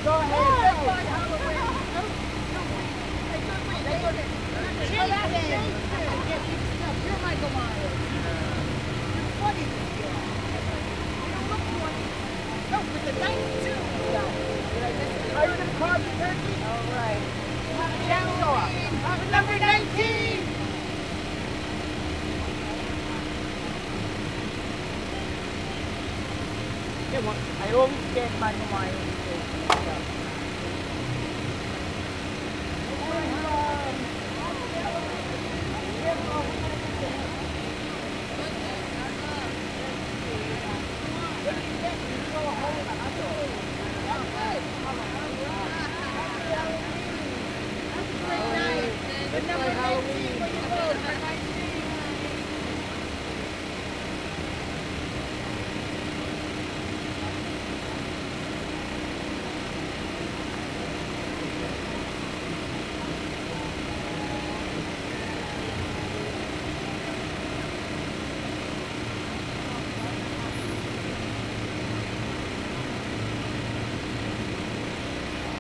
You're Michael Myers. You're funny this year. You don't look funny. No, but the 92. Did I miss it? Are you going to carve the turkey? All right. Chainsaw. Number 19. I always get Michael Myers.